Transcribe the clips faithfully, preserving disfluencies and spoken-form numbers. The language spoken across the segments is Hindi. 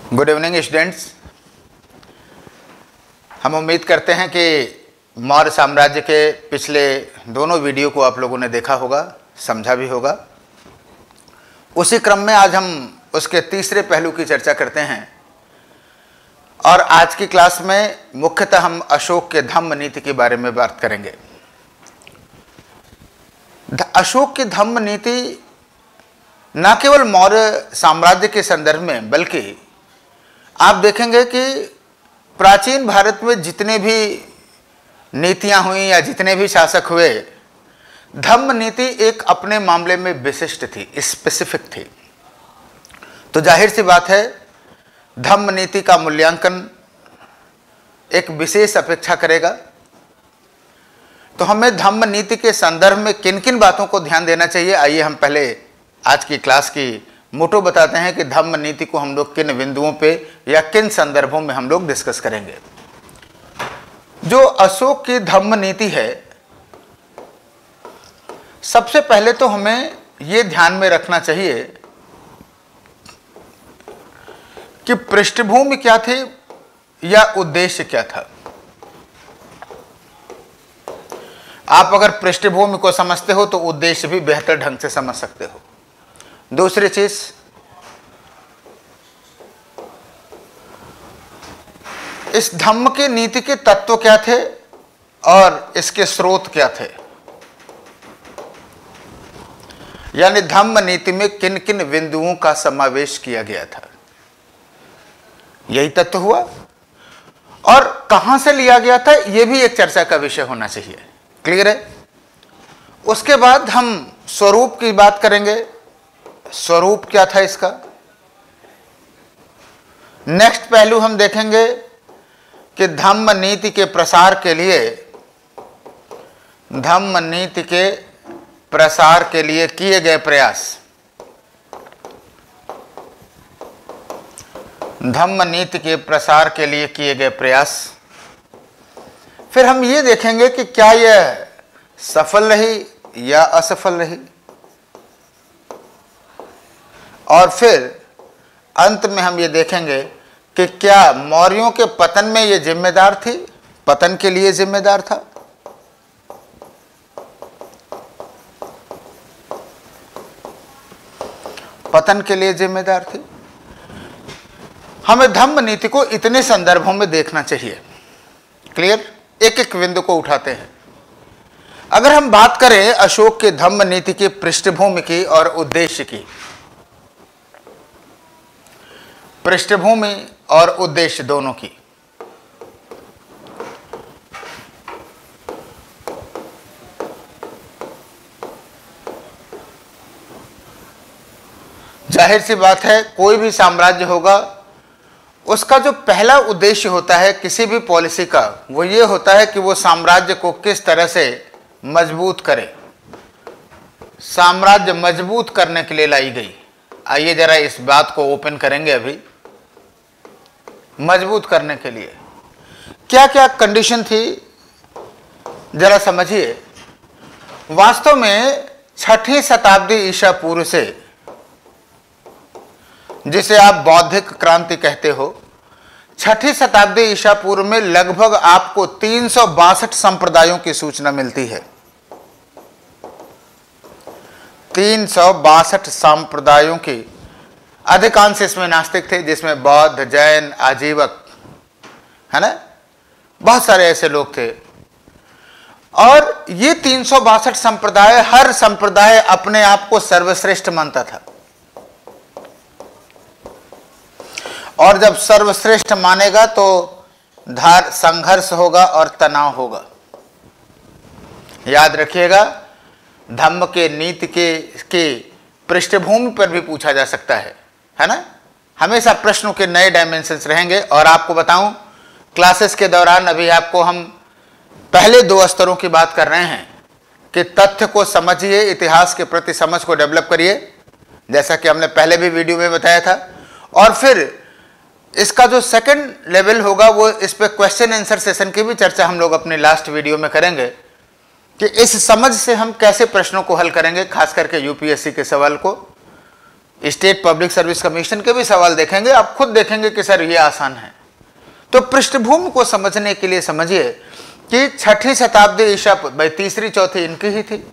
Good evening students. हम उम्मीद करते हैं कि मौर्य साम्राज्य के पिछले दोनों वीडियो को आप लोगों ने देखा होगा, समझा भी होगा। उसी क्रम में आज हम उसके तीसरे पहलू की चर्चा करते हैं और आज की क्लास में मुख्यतः हम अशोक के धम्म नीति के बारे में बात करेंगे। अशोक की धम्म नीति न केवल मौर्य साम्राज्य के संदर्भ में, बल्कि आप देखेंगे कि प्राचीन भारत में जितने भी नीतियां हुई या जितने भी शासक हुए, धम्म नीति एक अपने मामले में विशिष्ट थी, स्पेसिफिक थी। तो जाहिर सी बात है, धम्म नीति का मूल्यांकन एक विशेष अपेक्षा करेगा। तो हमें धम्म नीति के संदर्भ में किन किन बातों को ध्यान देना चाहिए, आइए हम पहले आज की क्लास की मोटो बताते हैं कि धम्म नीति को हम लोग किन बिंदुओं पे या किन संदर्भों में हम लोग डिस्कस करेंगे। जो अशोक की धम्म नीति है, सबसे पहले तो हमें ये ध्यान में रखना चाहिए कि पृष्ठभूमि क्या थी या उद्देश्य क्या था। आप अगर पृष्ठभूमि को समझते हो तो उद्देश्य भी बेहतर ढंग से समझ सकते हो। दूसरी चीज, इस धम्म की नीति के तत्व क्या थे और इसके स्रोत क्या थे, यानी धम्म नीति में किन किन बिंदुओं का समावेश किया गया था, यही तत्व हुआ। और कहां से लिया गया था, यह भी एक चर्चा का विषय होना चाहिए। क्लियर है? उसके बाद हम स्वरूप की बात करेंगे। स्वरूप क्या था इसका। नेक्स्ट पहलू हम देखेंगे कि धम्म नीति के प्रसार के लिए धम्म नीति के प्रसार के लिए किए गए प्रयास, धम्म नीति के प्रसार के लिए किए गए प्रयास। फिर हम ये देखेंगे कि क्या यह सफल रही या असफल रही, और फिर अंत में हम ये देखेंगे कि क्या मौर्यों के पतन में ये जिम्मेदार थी, पतन के लिए जिम्मेदार था। पतन के लिए जिम्मेदार थी। हमें धम्म नीति को इतने संदर्भों में देखना चाहिए। क्लियर? एक एक बिंदु को उठाते हैं। अगर हम बात करें अशोक के धम्म नीति की पृष्ठभूमि की और उद्देश्य की, पृष्ठभूमि और उद्देश्य दोनों की, जाहिर सी बात है, कोई भी साम्राज्य होगा, उसका जो पहला उद्देश्य होता है किसी भी पॉलिसी का, वो ये होता है कि वो साम्राज्य को किस तरह से मजबूत करे। साम्राज्य मजबूत करने के लिए लाई गई। आइए जरा इस बात को ओपन करेंगे। अभी मजबूत करने के लिए क्या क्या कंडीशन थी, जरा समझिए। वास्तव में छठी शताब्दी ईसा पूर्व से, जिसे आप बौद्धिक क्रांति कहते हो, छठी शताब्दी ईसा पूर्व में लगभग आपको तीन सौ बासठ संप्रदायों की सूचना मिलती है। तीन सौ बासठ संप्रदायों की, अधिकांश इसमें नास्तिक थे, जिसमें बौद्ध, जैन, आजीवक, है ना, बहुत सारे ऐसे लोग थे। और ये तीन सौ बासठ संप्रदाय, हर संप्रदाय अपने आप को सर्वश्रेष्ठ मानता था। और जब सर्वश्रेष्ठ मानेगा तो धार संघर्ष होगा और तनाव होगा। याद रखिएगा, धम्म के नीति के, के पृष्ठभूमि पर भी पूछा जा सकता है, है ना। हमेशा प्रश्नों के नए डायमेंशंस रहेंगे। और आपको बताऊं, क्लासेस के दौरान अभी आपको हम पहले दो स्तरों की बात कर रहे हैं कि तथ्य को समझिए, इतिहास के प्रति समझ को डेवलप करिए, जैसा कि हमने पहले भी वीडियो में बताया था। और फिर इसका जो सेकंड लेवल होगा, वो इस पे क्वेश्चन आंसर सेशन की भी चर्चा हम लोग अपने लास्ट वीडियो में करेंगे कि इस समझ से हम कैसे प्रश्नों को हल करेंगे, खास करके यूपीएससी के सवाल को। स्टेट पब्लिक सर्विस कमीशन के भी सवाल देखेंगे, आप खुद देखेंगे कि सर ये आसान है। तो पृष्ठभूमि को समझने के लिए समझिए कि छठी शताब्दी ईसा भाई तीसरी चौथी इनकी ही थी,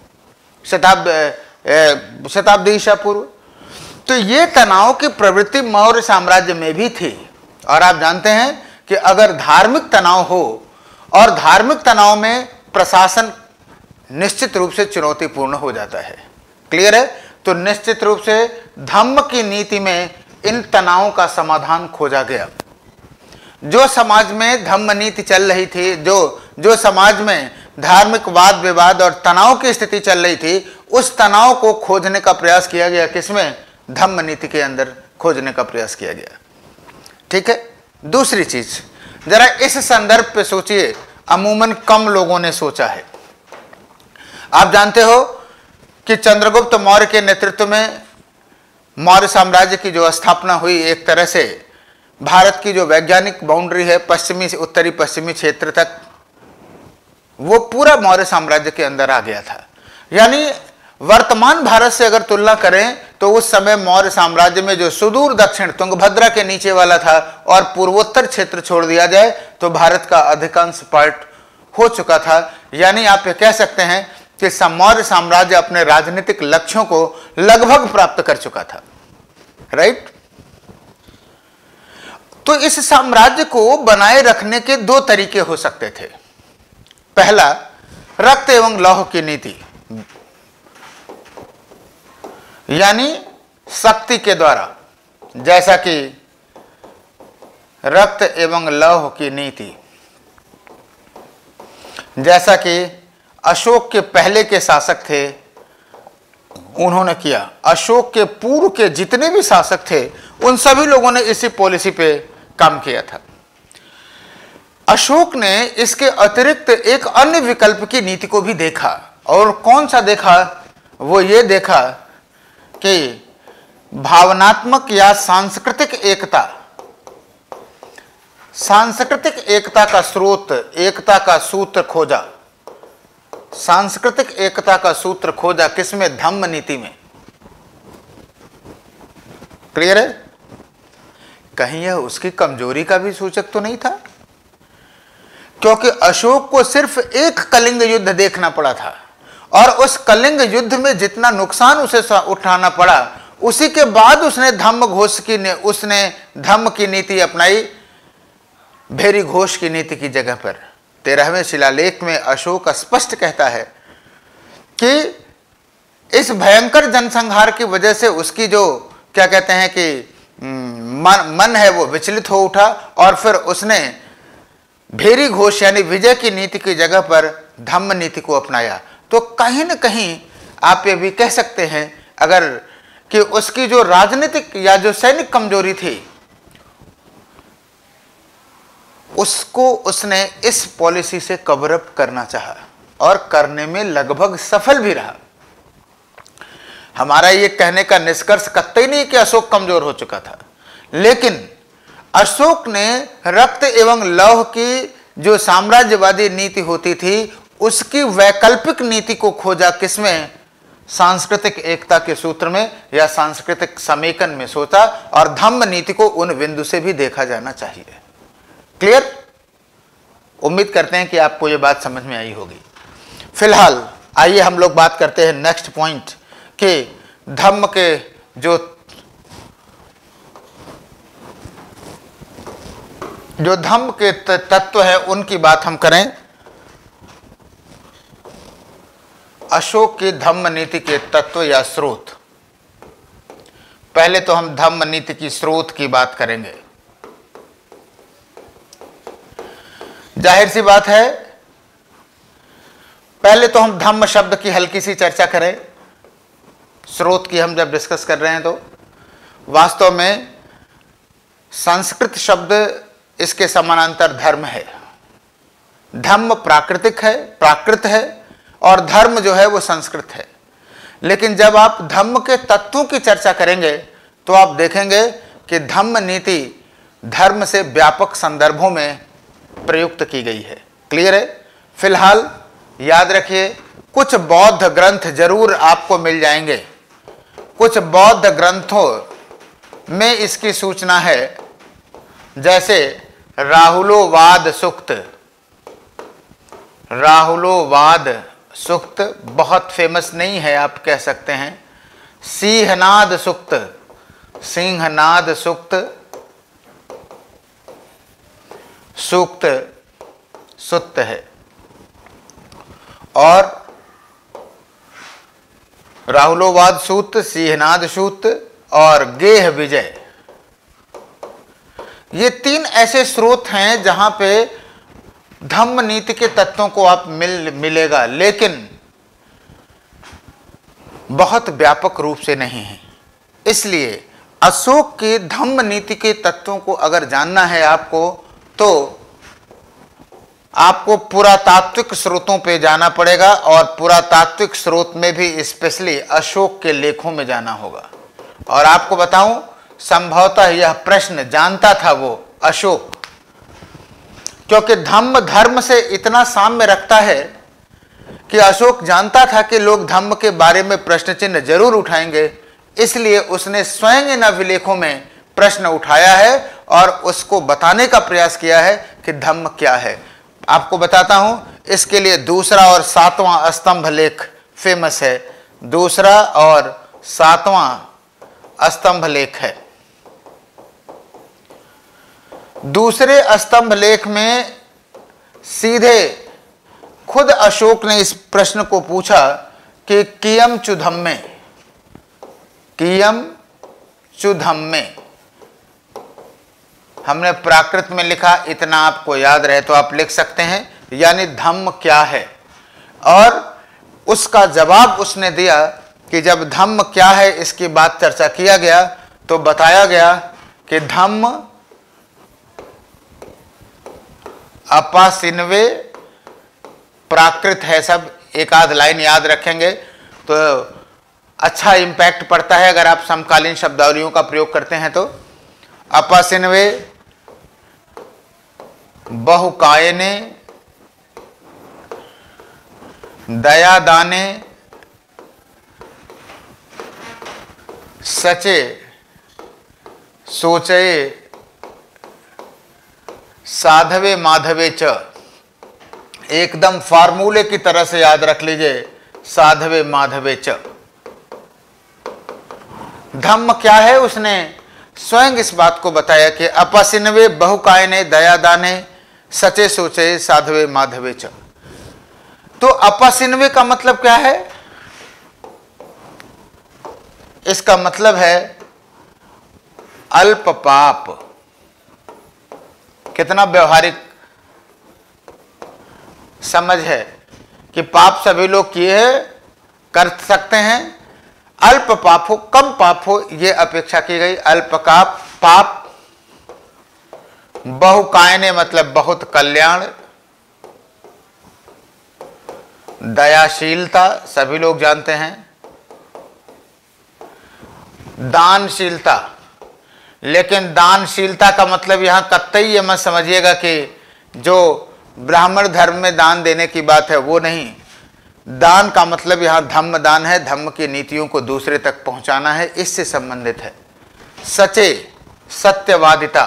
शताब्दी शताब्दी ईसा पूर्व। तो ये तनाव की प्रवृत्ति मौर्य साम्राज्य में भी थी। और आप जानते हैं कि अगर धार्मिक तनाव हो और धार्मिक तनाव में प्रशासन निश्चित रूप से चुनौतीपूर्ण हो जाता है। क्लियर है? तो निश्चित रूप से धम्म की नीति में इन तनावों का समाधान खोजा गया। जो समाज में धम्म नीति चल रही थी, जो जो समाज में धार्मिक वाद विवाद और तनाव की स्थिति चल रही थी, उस तनाव को खोजने का प्रयास किया गया। किसमें? धम्म नीति के अंदर खोजने का प्रयास किया गया। ठीक है। दूसरी चीज, जरा इस संदर्भ पे सोचिए, अमूमन कम लोगों ने सोचा है। आप जानते हो कि चंद्रगुप्त मौर्य के नेतृत्व में मौर्य साम्राज्य की जो स्थापना हुई, एक तरह से भारत की जो वैज्ञानिक बाउंड्री है पश्चिमी से उत्तरी पश्चिमी क्षेत्र तक, वो पूरा मौर्य साम्राज्य के अंदर आ गया था। यानी वर्तमान भारत से अगर तुलना करें तो उस समय मौर्य साम्राज्य में जो सुदूर दक्षिण तुंगभद्रा के नीचे वाला था और पूर्वोत्तर क्षेत्र छोड़ दिया जाए तो भारत का अधिकांश पार्ट हो चुका था। यानी आप ये कह सकते हैं कि मौर्य साम्राज्य अपने राजनीतिक लक्ष्यों को लगभग प्राप्त कर चुका था। राइट? तो इस साम्राज्य को बनाए रखने के दो तरीके हो सकते थे। पहला, रक्त एवं लौह की नीति, यानी शक्ति के द्वारा, जैसा कि रक्त एवं लौह की नीति, जैसा कि अशोक के पहले के शासक थे उन्होंने किया। अशोक के पूर्व के जितने भी शासक थे उन सभी लोगों ने इसी पॉलिसी पे काम किया था। अशोक ने इसके अतिरिक्त एक अन्य विकल्प की नीति को भी देखा। और कौन सा देखा? वो ये देखा कि भावनात्मक या सांस्कृतिक एकता, सांस्कृतिक एकता का स्रोत, एकता का सूत्र खोजा। सांस्कृतिक एकता का सूत्र खोजा किसमें? धम्म नीति में। क्लियर है? कहीं यह उसकी कमजोरी का भी सूचक तो नहीं था? क्योंकि अशोक को सिर्फ एक कलिंग युद्ध देखना पड़ा था और उस कलिंग युद्ध में जितना नुकसान उसे उठाना पड़ा, उसी के बाद उसने धम्म घोष की उसने धम्म की नीति अपनाई भेरी घोष की नीति की जगह पर। तेरहवें शिलालेख में अशोक स्पष्ट कहता है कि इस भयंकर जनसंहार की वजह से उसकी जो क्या कहते हैं कि मन, मन है वो विचलित हो उठा और फिर उसने भेरी घोष यानी विजय की नीति की जगह पर धम्म नीति को अपनाया। तो कहीं न कहीं आप ये भी कह सकते हैं अगर कि उसकी जो राजनीतिक या जो सैनिक कमजोरी थी उसको उसने इस पॉलिसी से कवर अप करना चाहा और करने में लगभग सफल भी रहा। हमारा ये कहने का निष्कर्ष कतई नहीं कि अशोक कमजोर हो चुका था, लेकिन अशोक ने रक्त एवं लौह की जो साम्राज्यवादी नीति होती थी उसकी वैकल्पिक नीति को खोजा। किसमें? सांस्कृतिक एकता के सूत्र में या सांस्कृतिक समेकन में सोचा। और धम्म नीति को उन बिंदु से भी देखा जाना चाहिए। क्लियर? उम्मीद करते हैं कि आपको यह बात समझ में आई होगी। फिलहाल आइए हम लोग बात करते हैं नेक्स्ट पॉइंट कि धम्म के जो जो धम्म के तत्व है उनकी बात हम करें। अशोक की धम्म नीति के तत्व या स्रोत। पहले तो हम धम्म नीति की स्रोत की बात करेंगे। जाहिर सी बात है, पहले तो हम धम्म शब्द की हल्की सी चर्चा करें। स्रोत की हम जब डिस्कस कर रहे हैं तो वास्तव में संस्कृत शब्द इसके समानांतर धर्म है। धम्म प्राकृतिक है, प्राकृत है, और धर्म जो है वो संस्कृत है। लेकिन जब आप धम्म के तत्वों की चर्चा करेंगे तो आप देखेंगे कि धम्म नीति धर्म से व्यापक संदर्भों में प्रयुक्त की गई है। क्लियर है? फिलहाल याद रखिए, कुछ बौद्ध ग्रंथ जरूर आपको मिल जाएंगे, कुछ बौद्ध ग्रंथों में इसकी सूचना है, जैसे राहुलोवाद सूक्त। राहुलोवाद सूक्त बहुत फेमस नहीं है, आप कह सकते हैं। सिंहनाद सूक्त, सिंहनाद सूक्त सूक्त सुत्त है। और राहुलोवाद सूक्त, सिंहनाद सूक्त और गेह विजय, ये तीन ऐसे स्रोत हैं जहां पे धम्म नीति के तत्वों को आप मिल मिलेगा, लेकिन बहुत व्यापक रूप से नहीं है। इसलिए अशोक की धम्म नीति के तत्वों को अगर जानना है आपको, तो आपको पुरातात्विक स्रोतों पे जाना पड़ेगा, और पुरातात्विक स्रोत में भी स्पेशली अशोक के लेखों में जाना होगा। और आपको बताऊं, संभवतः यह प्रश्न जानता था वो अशोक, क्योंकि धम्म धर्म से इतना साम्य रखता है कि अशोक जानता था कि लोग धम्म के बारे में प्रश्न चिन्ह जरूर उठाएंगे, इसलिए उसने स्वयं इन अभिलेखों में प्रश्न उठाया है और उसको बताने का प्रयास किया है कि धम्म क्या है। आपको बताता हूं, इसके लिए दूसरा और सातवां स्तंभ लेख फेमस है। दूसरा और सातवां स्तंभ लेख है। दूसरे स्तंभ लेख में सीधे खुद अशोक ने इस प्रश्न को पूछा कि कियम चु धम्मे, कियम चु धम्मे। हमने प्राकृत में लिखा, इतना आपको याद रहे तो आप लिख सकते हैं, यानी धम्म क्या है। और उसका जवाब उसने दिया कि जब धम्म क्या है इसकी बात चर्चा किया गया, तो बताया गया कि धम्म अपासिन्वे प्राकृत है। सब एक आध लाइन याद रखेंगे तो अच्छा इम्पैक्ट पड़ता है अगर आप समकालीन शब्दावलियों का प्रयोग करते हैं। तो अपासिन्वे बहुकायने दयादाने सचे सोचे साधवे माधवे च। एकदम फार्मूले की तरह से याद रख लीजिए, साधवे माधवे च। धम्म क्या है उसने स्वयं इस बात को बताया कि अपसिन्वे बहुकायने दयादाने सचे सोचे साधवे माधवे च। तो अपसिन्वे का मतलब क्या है? इसका मतलब है अल्प पाप। कितना व्यवहारिक समझ है कि पाप सभी लोग किए हैं, कर सकते हैं, अल्प पाप हो, कम पाप हो, यह अपेक्षा की गई। अल्प का पाप, बहुकायने मतलब बहुत कल्याण, दयाशीलता सभी लोग जानते हैं, दानशीलता। लेकिन दानशीलता का मतलब यहां कतई ये मत समझिएगा कि जो ब्राह्मण धर्म में दान देने की बात है वो नहीं। दान का मतलब यहां धम्म दान है, धम्म की नीतियों को दूसरे तक पहुंचाना है, इससे संबंधित है। सचे सत्यवादिता,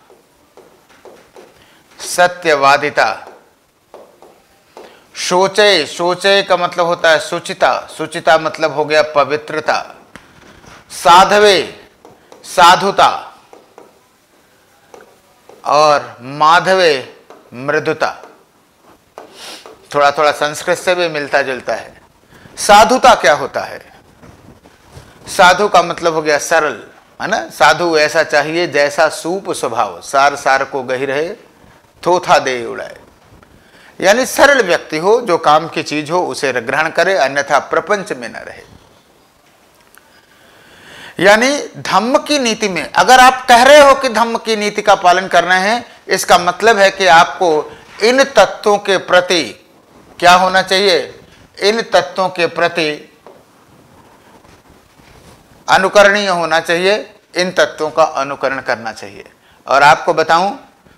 सत्यवादिता। शोचे, शोचे का मतलब होता है सुचिता, सुचिता मतलब हो गया पवित्रता। साधवे साधुता, और माधवे मृदुता। थोड़ा थोड़ा संस्कृत से भी मिलता जुलता है। साधुता क्या होता है? साधु का मतलब हो गया सरल, है ना। साधु ऐसा चाहिए जैसा सूप स्वभाव, सार सार को गही रहे, थोथा दे उड़ाए। यानी सरल व्यक्ति हो, जो काम की चीज हो उसे ग्रहण करे, अन्यथा प्रपंच में न रहे। यानी धम्म की नीति में अगर आप कह रहे हो कि धम्म की नीति का पालन करना है, इसका मतलब है कि आपको इन तत्वों के प्रति क्या होना चाहिए? इन तत्वों के प्रति अनुकरणीय होना चाहिए, इन तत्वों का अनुकरण करना चाहिए। और आपको बताऊं,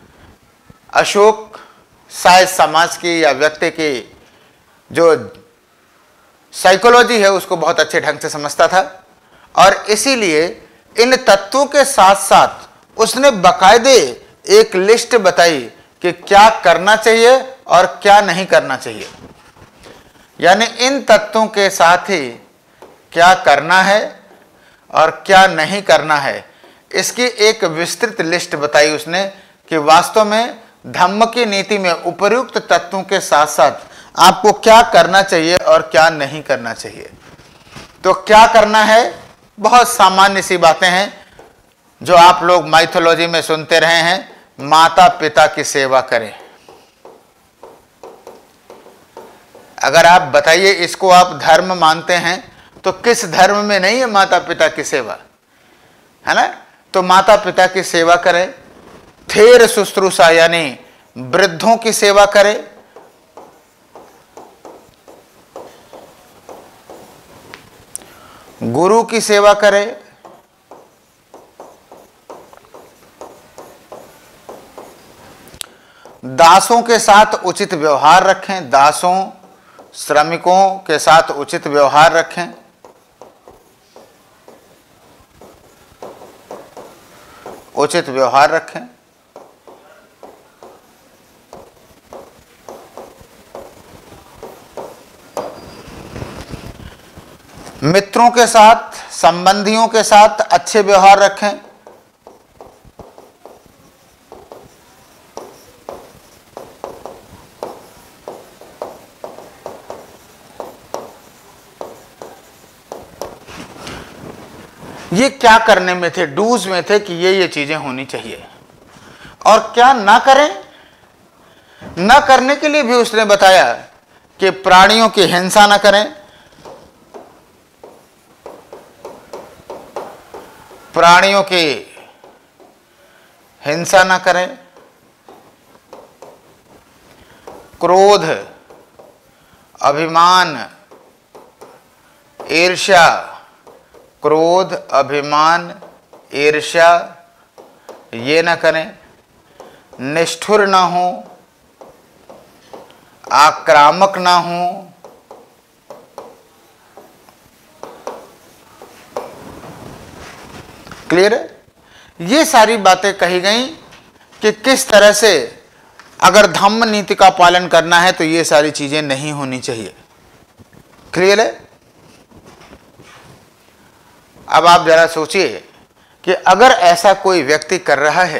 अशोक शायद समाज की या व्यक्ति की जो साइकोलॉजी है उसको बहुत अच्छे ढंग से समझता था, और इसीलिए इन तत्वों के साथ साथ उसने बाकायदे एक लिस्ट बताई कि क्या करना चाहिए और क्या नहीं करना चाहिए। यानी इन तत्वों के साथ ही क्या करना है और क्या नहीं करना है, इसकी एक विस्तृत लिस्ट बताई उसने कि वास्तव में धम्म की नीति में उपर्युक्त तत्वों के साथ साथ आपको क्या करना चाहिए और क्या नहीं करना चाहिए। तो क्या करना है, बहुत सामान्य सी बातें हैं जो आप लोग माइथोलॉजी में सुनते रहे हैं। माता पिता की सेवा करें। अगर आप बताइए इसको आप धर्म मानते हैं तो किस धर्म में नहीं है माता पिता की सेवा, है ना। तो माता पिता की सेवा करें, थेर शुश्रूषा यानी वृद्धों की सेवा करें, गुरु की सेवा करें, दासों के साथ उचित व्यवहार रखें, दासों श्रमिकों के साथ उचित व्यवहार रखें, उचित व्यवहार रखें, मित्रों के साथ संबंधियों के साथ अच्छे व्यवहार रखें, ये क्या करने में थे, डूज में थे कि ये ये चीजें होनी चाहिए। और क्या ना करें, ना करने के लिए भी उसने बताया कि प्राणियों की हिंसा ना करें, प्राणियों की हिंसा ना करें, क्रोध, अभिमान, ईर्ष्या, क्रोध, अभिमान, ईर्ष्या ये ना करें, निष्ठुर ना हो, आक्रामक ना हो, क्लियर है। ये सारी बातें कही गई कि किस तरह से अगर धम्म नीति का पालन करना है तो ये सारी चीजें नहीं होनी चाहिए। क्लियर है। अब आप जरा सोचिए कि अगर ऐसा कोई व्यक्ति कर रहा है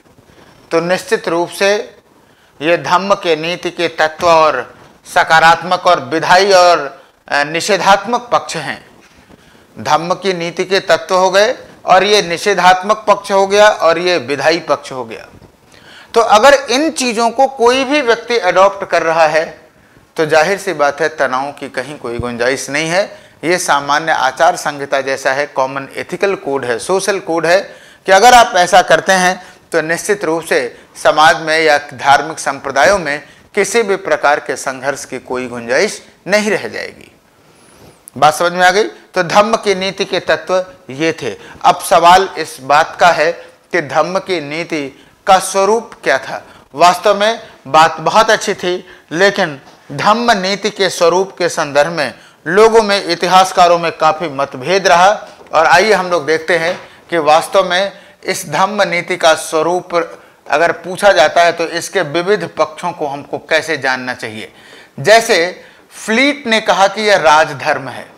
तो निश्चित रूप से ये धम्म के नीति के तत्व और सकारात्मक और विधायी और निषेधात्मक पक्ष हैं। धम्म की नीति के तत्व हो गए और ये निषेधात्मक पक्ष हो गया और ये विधायी पक्ष हो गया। तो अगर इन चीजों को कोई भी व्यक्ति अडॉप्ट कर रहा है तो जाहिर सी बात है तनाव की कहीं कोई गुंजाइश नहीं है। ये सामान्य आचार संहिता जैसा है, कॉमन एथिकल कोड है, सोशल कोड है कि अगर आप ऐसा करते हैं तो निश्चित रूप से समाज में या धार्मिक संप्रदायों में किसी भी प्रकार के संघर्ष की कोई गुंजाइश नहीं रह जाएगी। बात समझ में आ गई। तो धम्म की नीति के तत्व ये थे। अब सवाल इस बात का है कि धम्म की नीति का स्वरूप क्या था। वास्तव में बात बहुत अच्छी थी, लेकिन धम्म नीति के स्वरूप के संदर्भ में लोगों में, इतिहासकारों में काफी मतभेद रहा। और आइए हम लोग देखते हैं कि वास्तव में इस धम्म नीति का स्वरूप अगर पूछा जाता है तो इसके विविध पक्षों को हमको कैसे जानना चाहिए। जैसे फ्लीट ने कहा कि यह राजधर्म है।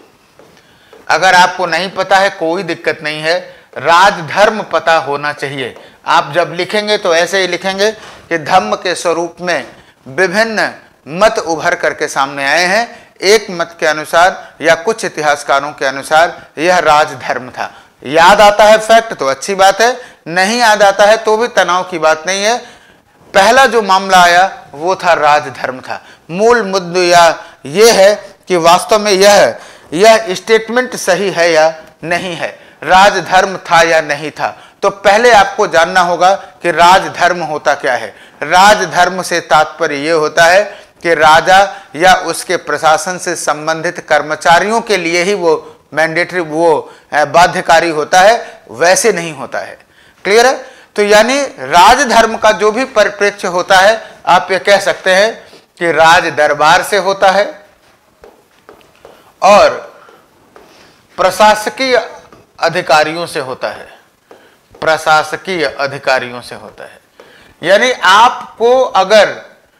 अगर आपको नहीं पता है कोई दिक्कत नहीं है, राजधर्म पता होना चाहिए। आप जब लिखेंगे तो ऐसे ही लिखेंगे कि धम्म के स्वरूप में विभिन्न मत उभर करके सामने आए हैं। एक मत के अनुसार या कुछ इतिहासकारों के अनुसार यह राजधर्म था। याद आता है फैक्ट तो अच्छी बात है, नहीं याद आता है तो भी तनाव की बात नहीं है। पहला जो मामला आया वो था राजधर्म था। मूल मुद्दा यह है कि वास्तव में यह यह स्टेटमेंट सही है या नहीं है, राजधर्म था या नहीं था। तो पहले आपको जानना होगा कि राजधर्म होता क्या है। राजधर्म से तात्पर्य यह होता है कि राजा या उसके प्रशासन से संबंधित कर्मचारियों के लिए ही वो मैंडेटरी, वो बाध्यकारी होता है, वैसे नहीं होता है। क्लियर है। तो यानी राजधर्म का जो भी परिप्रेक्ष्य होता है, आप ये कह सकते हैं कि राज दरबार से होता है और प्रशासकीय अधिकारियों से होता है, प्रशासकीय अधिकारियों से होता है। यानी आपको अगर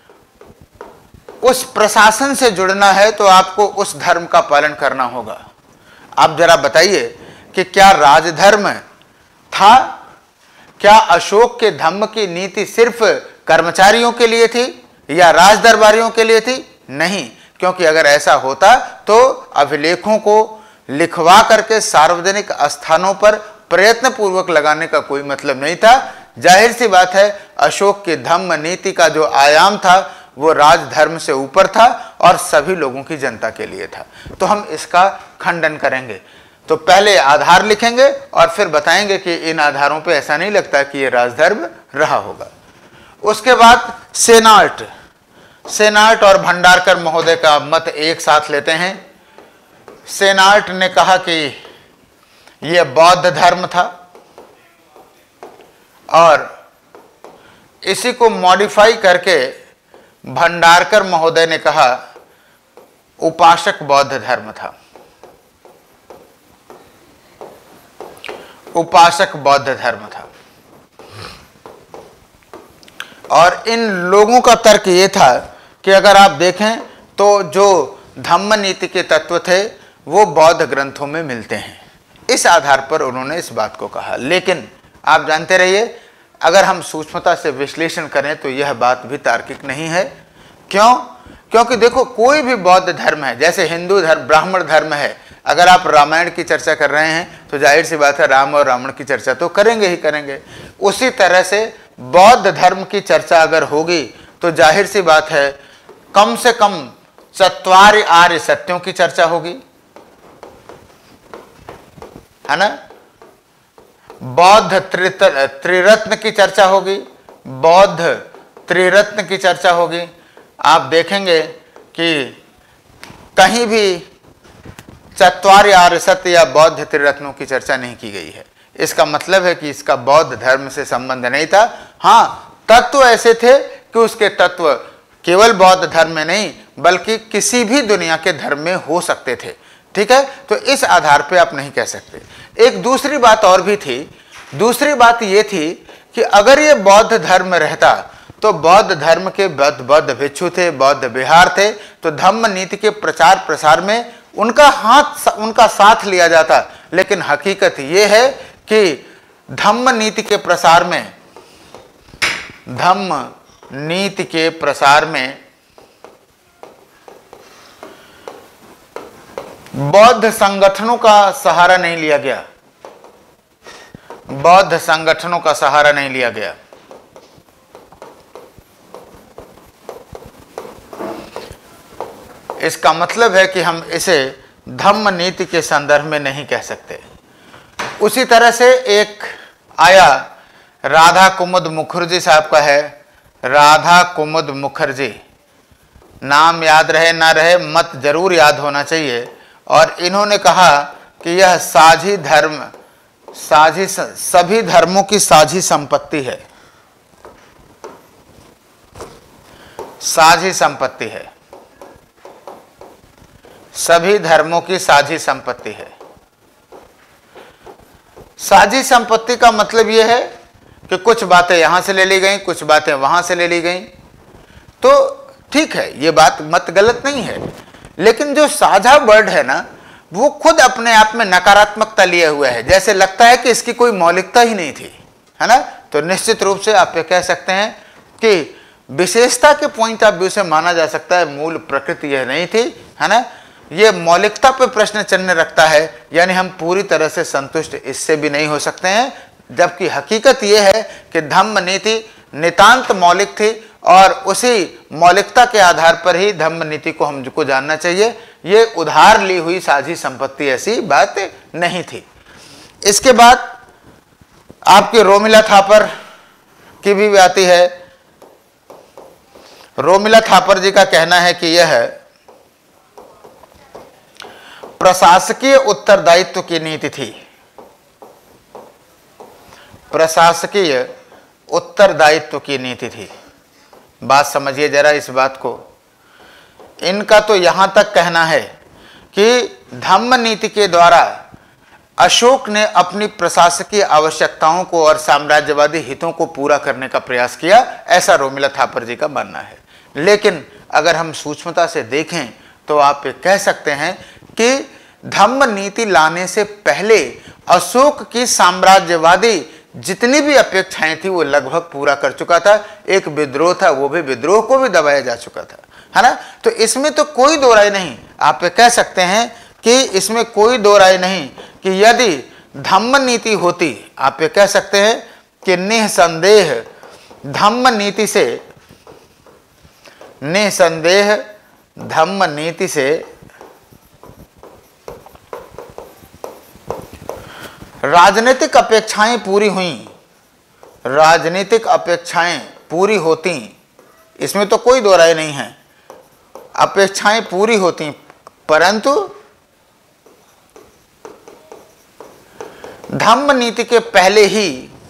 उस प्रशासन से जुड़ना है तो आपको उस धर्म का पालन करना होगा। आप जरा बताइए कि क्या राजधर्म था? क्या अशोक के धम्म की नीति सिर्फ कर्मचारियों के लिए थी या राज दरबारियों के लिए थी? नहीं, क्योंकि अगर ऐसा होता तो अभिलेखों को लिखवा करके सार्वजनिक स्थानों पर प्रयत्न पूर्वक लगाने का कोई मतलब नहीं था। जाहिर सी बात है, अशोक के धम्म नीति का जो आयाम था वो राजधर्म से ऊपर था और सभी लोगों की जनता के लिए था। तो हम इसका खंडन करेंगे। तो पहले आधार लिखेंगे और फिर बताएंगे कि इन आधारों पे ऐसा नहीं लगता कि ये राजधर्म रहा होगा। उसके बाद सेनाट सेनाट और भंडारकर महोदय का मत एक साथ लेते हैं। सेनाट ने कहा कि यह बौद्ध धर्म था और इसी को मॉडिफाई करके भंडारकर महोदय ने कहा उपासक बौद्ध धर्म था, उपासक बौद्ध धर्म था। और इन लोगों का तर्क ये था कि अगर आप देखें तो जो धम्म नीति के तत्व थे वो बौद्ध ग्रंथों में मिलते हैं। इस आधार पर उन्होंने इस बात को कहा। लेकिन आप जानते रहिए, अगर हम सूक्ष्मता से विश्लेषण करें तो यह बात भी तार्किक नहीं है। क्यों? क्योंकि देखो, कोई भी बौद्ध धर्म है, जैसे हिंदू धर्म, ब्राह्मण धर्म है, अगर आप रामायण की चर्चा कर रहे हैं तो जाहिर सी बात है राम और रावण की चर्चा तो करेंगे ही करेंगे। उसी तरह से बौद्ध धर्म की चर्चा अगर होगी तो जाहिर सी बात है कम से कम चत्वारि आर्य सत्यों की चर्चा होगी, है ना। बौद्ध त्रिरत्न की चर्चा होगी, बौद्ध त्रिरत्न की चर्चा होगी। आप देखेंगे कि कहीं भी चत्वारि आर्य सत्य या बौद्ध त्रिरत्नों की चर्चा नहीं की गई है। इसका मतलब है कि इसका बौद्ध धर्म से संबंध नहीं था। हाँ, तत्व ऐसे थे कि उसके तत्व केवल बौद्ध धर्म में नहीं बल्कि किसी भी दुनिया के धर्म में हो सकते थे। ठीक है, तो इस आधार पे आप नहीं कह सकते। एक दूसरी बात और भी थी। दूसरी बात ये थी कि अगर ये बौद्ध धर्म रहता तो बौद्ध धर्म के बौद्ध बौद्ध भिक्षु थे, बौद्ध विहार थे, तो धम्म नीति के प्रचार प्रसार में उनका हाथ उनका साथ लिया जाता। लेकिन हकीकत ये है कि धम्म नीति के प्रसार में धम्म नीति के प्रसार में बौद्ध संगठनों का सहारा नहीं लिया गया, बौद्ध संगठनों का सहारा नहीं लिया गया। इसका मतलब है कि हम इसे धम्म नीति के संदर्भ में नहीं कह सकते। उसी तरह से एक आया, राधा कुमुद मुखर्जी साहब का है, राधा कुमुद मुखर्जी। नाम याद रहे ना रहे, मत जरूर याद होना चाहिए। और इन्होंने कहा कि यह साझी धर्म साझी सभी धर्मों की साझी संपत्ति है, साझी संपत्ति है, सभी धर्मों की साझी संपत्ति है। साझी संपत्ति का मतलब यह है कि कुछ बातें यहां से ले ली गई, कुछ बातें वहां से ले ली गई। तो ठीक है, ये बात मत गलत नहीं है, लेकिन जो साझा वर्ड है ना वो खुद अपने आप में नकारात्मकता लिए हुए है, जैसे लगता है कि इसकी कोई मौलिकता ही नहीं थी, है ना। तो निश्चित रूप से आप ये कह सकते हैं कि विशेषता के पॉइंट ऑफ व्यू से माना जा सकता है मूल प्रकृति यह नहीं थी, है ना। ये मौलिकता पे प्रश्न चिन्ह रखता है, यानी हम पूरी तरह से संतुष्ट इससे भी नहीं हो सकते हैं। जबकि हकीकत यह है कि धम्म नीति नितांत मौलिक थी और उसी मौलिकता के आधार पर ही धम्म नीति को हमको जानना चाहिए। ये उधार ली हुई साझी संपत्ति ऐसी बात नहीं थी। इसके बाद आपके रोमिला थापर की भी आती है। रोमिला थापर जी का कहना है कि यह प्रशासकीय उत्तरदायित्व की नीति थी, प्रशासकीय उत्तरदायित्व की नीति थी। बात समझिए जरा इस बात को। इनका तो यहां तक कहना है कि धम्म नीति के द्वारा अशोक ने अपनी प्रशासकीय आवश्यकताओं को और साम्राज्यवादी हितों को पूरा करने का प्रयास किया, ऐसा रोमिला थापर जी का मानना है। लेकिन अगर हम सूक्ष्मता से देखें तो आप ये कह सकते हैं कि धम्म नीति लाने से पहले अशोक की साम्राज्यवादी जितनी भी अपेक्षाएं थी वो लगभग पूरा कर चुका था। एक विद्रोह था, वो भी विद्रोह को भी दबाया जा चुका था, है ना। तो इसमें तो कोई दो राय नहीं, आप ये कह सकते हैं कि इसमें कोई दो राय नहीं कि यदि धम्म नीति होती, आप ये कह सकते हैं कि निसंदेह धम्म नीति से निसंदेह धम्म नीति से राजनीतिक अपेक्षाएं पूरी हुई, राजनीतिक अपेक्षाएं पूरी होती, इसमें तो कोई दो राय नहीं है, अपेक्षाएं पूरी होती, परंतु धम्म नीति के पहले ही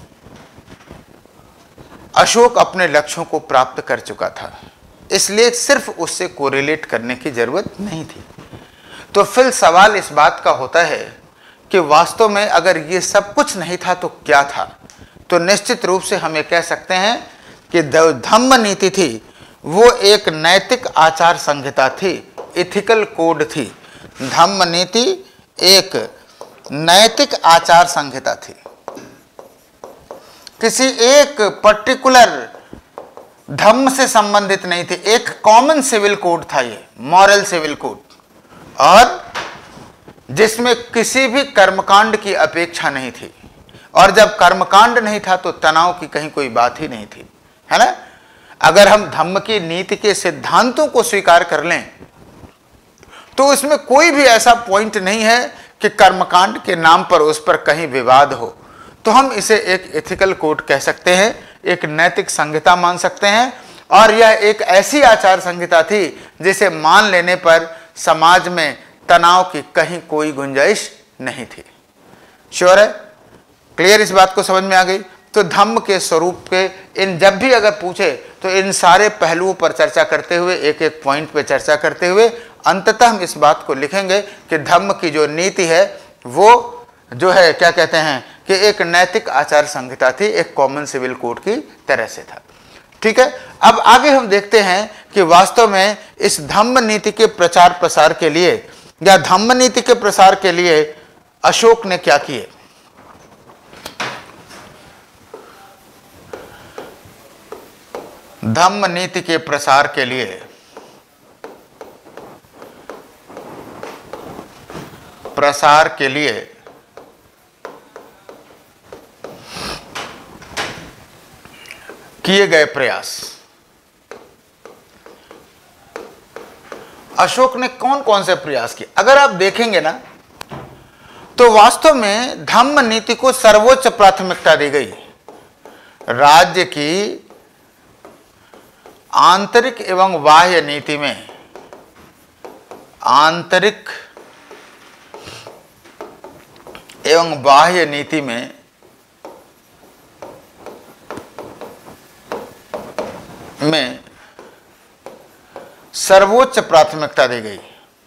अशोक अपने लक्ष्यों को प्राप्त कर चुका था, इसलिए सिर्फ उससे कोरिलेट करने की जरूरत नहीं थी। तो फिर सवाल इस बात का होता है कि वास्तव में अगर ये सब कुछ नहीं था तो क्या था। तो निश्चित रूप से हम ये कह सकते हैं कि धम्म नीति थी वो एक नैतिक आचार संहिता थी, इथिकल कोड थी। धम्म नीति एक नैतिक आचार संहिता थी, किसी एक पर्टिकुलर धम्म से संबंधित नहीं थी, एक कॉमन सिविल कोड था, ये मॉरल सिविल कोड, और जिसमें किसी भी कर्मकांड की अपेक्षा नहीं थी। और जब कर्मकांड नहीं था तो तनाव की कहीं कोई बात ही नहीं थी, है ना। अगर हम धम्म की नीति के सिद्धांतों को स्वीकार कर लें तो उसमें कोई भी ऐसा पॉइंट नहीं है कि कर्मकांड के नाम पर उस पर कहीं विवाद हो। तो हम इसे एक एथिकल कोड कह सकते हैं, एक नैतिक संहिता मान सकते हैं। और यह एक ऐसी आचार संहिता थी जिसे मान लेने पर समाज में तनाव की कहीं कोई गुंजाइश नहीं थी। श्योर है, क्लियर, इस बात को समझ में आ गई। तो धम्म के स्वरूप के इन जब भी अगर पूछे तो इन सारे पहलुओं पर चर्चा करते हुए, एक एक पॉइंट पे चर्चा करते हुए अंततः हम इस बात को लिखेंगे कि धम्म की जो नीति है वो जो है क्या कहते हैं कि एक नैतिक आचार संहिता थी, एक कॉमन सिविल कोड की तरह से था। ठीक है, अब आगे हम देखते हैं कि वास्तव में इस धम्म नीति के प्रचार प्रसार के लिए या धम्म नीति के प्रसार के लिए अशोक ने क्या किए। धम्म नीति के प्रसार के लिए प्रसार के लिए किए गए प्रयास। अशोक ने कौन कौन से प्रयास किए अगर आप देखेंगे ना तो वास्तव में धम्म नीति को सर्वोच्च प्राथमिकता दी गई। राज्य की आंतरिक एवं बाह्य नीति में आंतरिक एवं बाह्य नीति में में सर्वोच्च प्राथमिकता दी गई।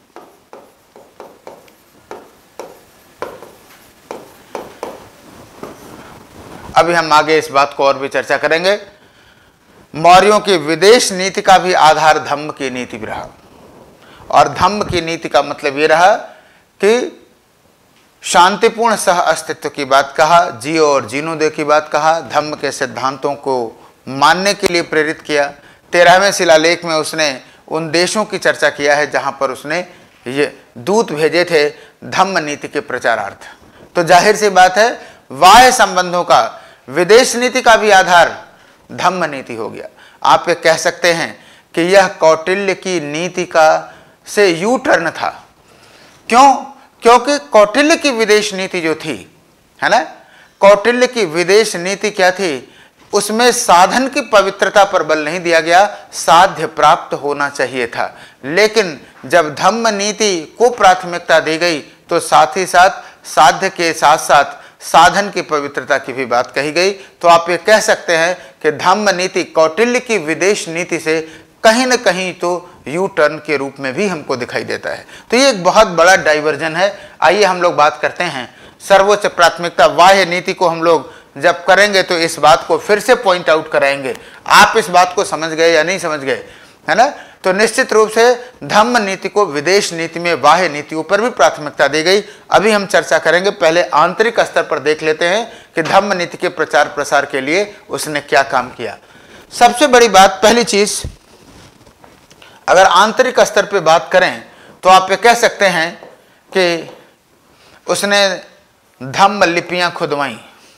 अभी हम आगे इस बात को और भी चर्चा करेंगे। मौर्यों की विदेश नीति का भी आधार धम्म की नीति भी रहा, और धम्म की नीति का मतलब यह रहा कि शांतिपूर्ण सह अस्तित्व की बात कहा, जियो और जीनो दे की बात कहा, धम्म के सिद्धांतों को मानने के लिए प्रेरित किया। तेरहवें शिलालेख में उसने उन देशों की चर्चा किया है जहां पर उसने ये दूत भेजे थे धम्म नीति के प्रचारार्थ। तो जाहिर सी बात है बाह्य संबंधों का, विदेश नीति का भी आधार धम्म नीति हो गया। आप ये कह सकते हैं कि यह कौटिल्य की नीति का से यू टर्न था। क्यों? क्योंकि कौटिल्य की विदेश नीति जो थी, है ना, कौटिल्य की विदेश नीति क्या थी, उसमें साधन की पवित्रता पर बल नहीं दिया गया, साध्य प्राप्त होना चाहिए था। लेकिन जब धम्म नीति को प्राथमिकता दी गई तो साथ ही साथ साध्य के साथ साथ साधन की पवित्रता की भी बात कही गई। तो आप ये कह सकते हैं कि धम्म नीति कौटिल्य की विदेश नीति से कहीं न कहीं तो यू टर्न के रूप में भी हमको दिखाई देता है। तो ये एक बहुत बड़ा डाइवर्जन है। आइए हम लोग बात करते हैं सर्वोच्च प्राथमिकता। बाह्य नीति को हम लोग जब करेंगे तो इस बात को फिर से पॉइंट आउट कराएंगे। आप इस बात को समझ गए या नहीं समझ गए, है ना। तो निश्चित रूप से धम्म नीति को विदेश नीति में बाह्य नीतियों पर भी प्राथमिकता दी गई। अभी हम चर्चा करेंगे, पहले आंतरिक स्तर पर देख लेते हैं कि धम्म नीति के प्रचार प्रसार के लिए उसने क्या काम किया। सबसे बड़ी बात, पहली चीज, अगर आंतरिक स्तर पर बात करें तो आप ये कह सकते हैं कि उसने धम्म लिपियां खुदवाई।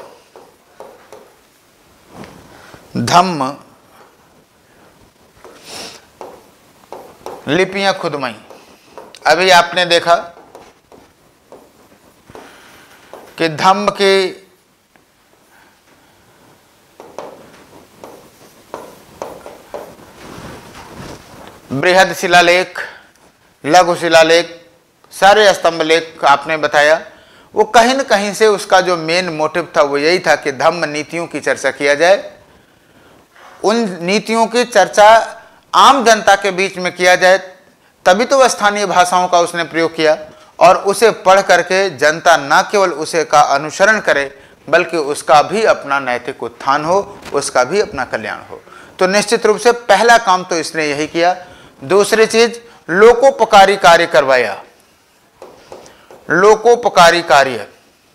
धम्म लिपियां खुदवाई। अभी आपने देखा कि धम्म की बृहद शिलालेख, लघु शिलालेख, सारे स्तंभ लेख आपने बताया, वो कहीं न कहीं से उसका जो मेन मोटिव था वो यही था कि धम्म नीतियों की चर्चा किया जाए, उन नीतियों की चर्चा आम जनता के बीच में किया जाए। तभी तो वह स्थानीय भाषाओं का उसने प्रयोग किया और उसे पढ़ करके जनता न केवल उसे का अनुसरण करे बल्कि उसका भी अपना नैतिक उत्थान हो, उसका भी अपना कल्याण हो। तो निश्चित रूप से पहला काम तो इसने यही किया। दूसरी चीज, लोकोपकारी कार्य करवाया। लोकोपकारी कार्य,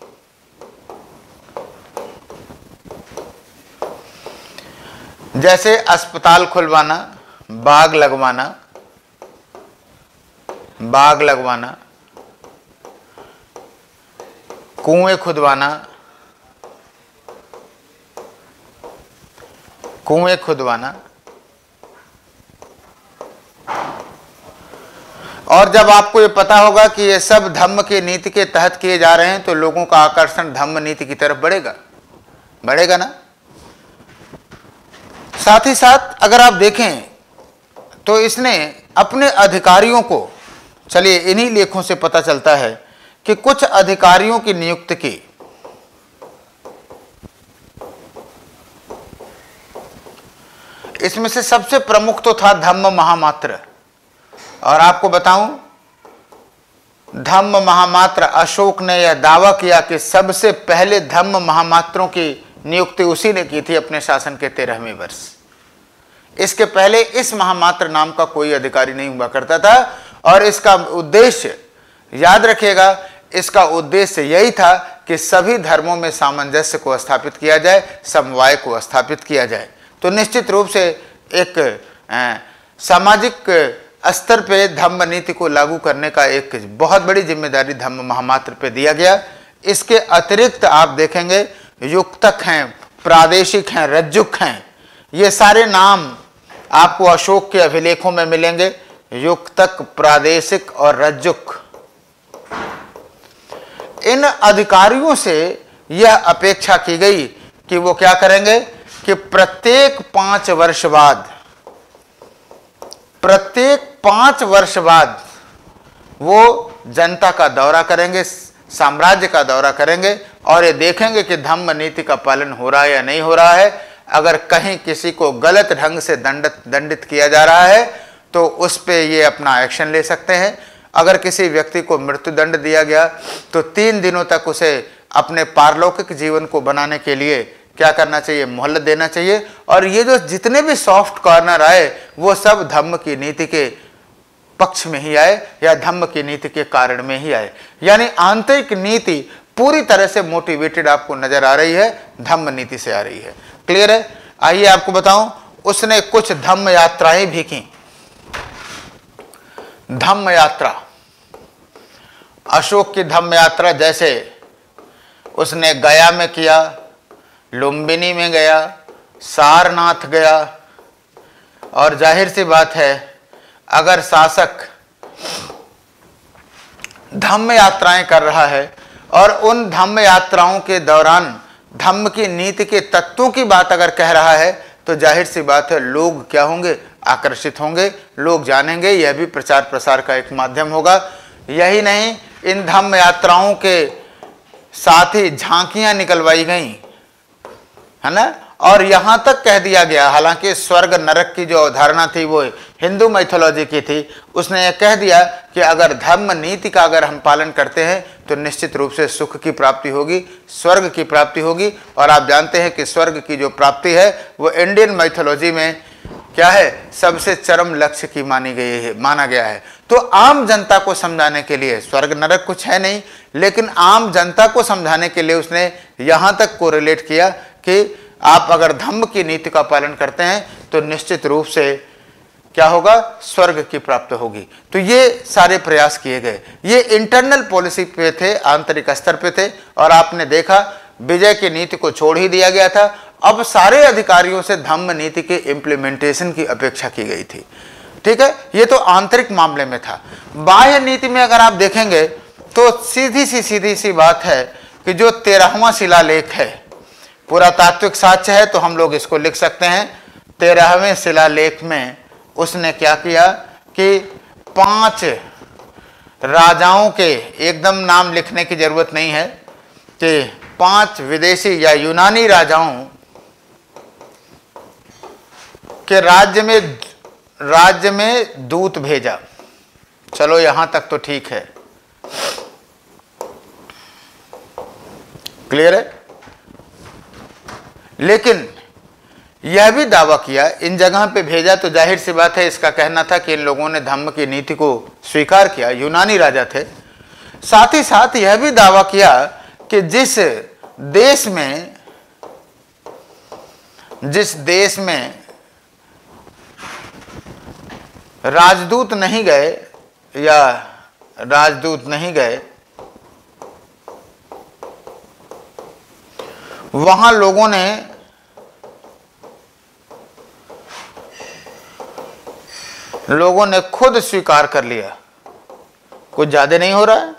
जैसे अस्पताल खुलवाना, बाग लगवाना, बाग लगवाना, कुएं खुदवाना, कुएं खुदवाना। और जब आपको ये पता होगा कि ये सब धम्म की नीति के तहत किए जा रहे हैं तो लोगों का आकर्षण धम्म नीति की तरफ बढ़ेगा, बढ़ेगा ना। साथ ही साथ अगर आप देखें तो इसने अपने अधिकारियों को, चलिए इन्हीं लेखों से पता चलता है कि कुछ अधिकारियों की नियुक्ति की। इसमें से सबसे प्रमुख तो था धम्म महामात्र। और आपको बताऊं, धम्म महामात्र, अशोक ने यह दावा किया कि सबसे पहले धम्म महामात्रों की नियुक्ति उसी ने की थी अपने शासन के तेरहवें वर्ष। इसके पहले इस महामात्र नाम का कोई अधिकारी नहीं हुआ करता था। और इसका उद्देश्य याद रखिएगा, इसका उद्देश्य यही था कि सभी धर्मों में सामंजस्य को स्थापित किया जाए, समवाय को स्थापित किया जाए। तो निश्चित रूप से एक आ, सामाजिक स्तर पे धम्म नीति को लागू करने का एक बहुत बड़ी जिम्मेदारी धम्म महामात्र पे दिया गया। इसके अतिरिक्त आप देखेंगे युक्तक हैं, प्रादेशिक हैं, रज्जुक हैं, ये सारे नाम आपको अशोक के अभिलेखों में मिलेंगे। युक्तक, प्रादेशिक और रज्जुक, इन अधिकारियों से यह अपेक्षा की गई कि वो क्या करेंगे कि प्रत्येक पांच वर्ष बाद प्रत्येक पांच वर्ष बाद वो जनता का दौरा करेंगे, साम्राज्य का दौरा करेंगे और ये देखेंगे कि धम्म नीति का पालन हो रहा है या नहीं हो रहा है। अगर कहीं किसी को गलत ढंग से दंडित दंडित किया जा रहा है तो उस पे ये अपना एक्शन ले सकते हैं। अगर किसी व्यक्ति को मृत्युदंड दिया गया तो तीन दिनों तक उसे अपने पारलौकिक जीवन को बनाने के लिए क्या करना चाहिए, मोहलत देना चाहिए। और ये जो जितने भी सॉफ्ट कॉर्नर आए वो सब धम्म की नीति के पक्ष में ही आए या धम्म की नीति के कारण में ही आए। यानी आंतरिक नीति पूरी तरह से मोटिवेटेड आपको नजर आ रही है, धम्म नीति से आ रही है। क्लियर है? आइए आपको बताऊं, उसने कुछ धम्म यात्राएं भी की। धम्म यात्रा, अशोक की धम्म यात्रा जैसे उसने गया में किया, लुम्बिनी में गया, सारनाथ गया। और जाहिर सी बात है अगर शासक धम्म यात्राएं कर रहा है और उन धम्म यात्राओं के दौरान धम्म की नीति के तत्वों की बात अगर कह रहा है तो जाहिर सी बात है लोग क्या होंगे, आकर्षित होंगे, लोग जानेंगे। यह भी प्रचार प्रसार का एक माध्यम होगा। यही नहीं, इन धम्म यात्राओं के साथ ही झांकियां निकलवाई गई, है ना। और यहां तक कह दिया गया, हालांकि स्वर्ग नरक की जो अवधारणा थी वो हिंदू मैथोलॉजी की थी, उसने यह कह दिया कि अगर धर्म नीति का अगर हम पालन करते हैं तो निश्चित रूप से सुख की प्राप्ति होगी, स्वर्ग की प्राप्ति होगी। और आप जानते हैं कि स्वर्ग की जो प्राप्ति है वो इंडियन मैथोलॉजी में क्या है, सबसे चरम लक्ष्य की मानी गई है, माना गया है। तो आम जनता को समझाने के लिए, स्वर्ग नरक कुछ है नहीं, लेकिन आम जनता को समझाने के लिए उसने यहाँ तक कोरिलेट किया कि आप अगर धम्म की नीति का पालन करते हैं तो निश्चित रूप से क्या होगा, स्वर्ग की प्राप्ति होगी। तो ये सारे प्रयास किए गए, ये इंटरनल पॉलिसी पे थे, आंतरिक स्तर पे थे। और आपने देखा विजय की नीति को छोड़ ही दिया गया था। अब सारे अधिकारियों से धम्म नीति के इम्प्लीमेंटेशन की अपेक्षा की गई थी। ठीक है, ये तो आंतरिक मामले में था। बाह्य नीति में अगर आप देखेंगे तो सीधी सी सीधी सी बात है कि जो तेरहवां शिलालेख है, पुरातात्विक साक्ष्य है, तो हम लोग इसको लिख सकते हैं। तेरहवें शिलालेख में उसने क्या किया कि पांच राजाओं के, एकदम नाम लिखने की जरूरत नहीं है, कि पांच विदेशी या यूनानी राजाओं के राज्य में राज्य में दूत भेजा। चलो यहां तक तो ठीक है, क्लियर है। लेकिन यह भी दावा किया, इन जगह पे भेजा तो जाहिर सी बात है, इसका कहना था कि इन लोगों ने धम्म की नीति को स्वीकार किया, यूनानी राजा थे। साथ ही साथ यह भी दावा किया कि जिस देश में जिस देश में राजदूत नहीं गए या राजदूत नहीं गए, वहां लोगों ने लोगों ने खुद स्वीकार कर लिया। कुछ ज्यादा नहीं हो रहा है,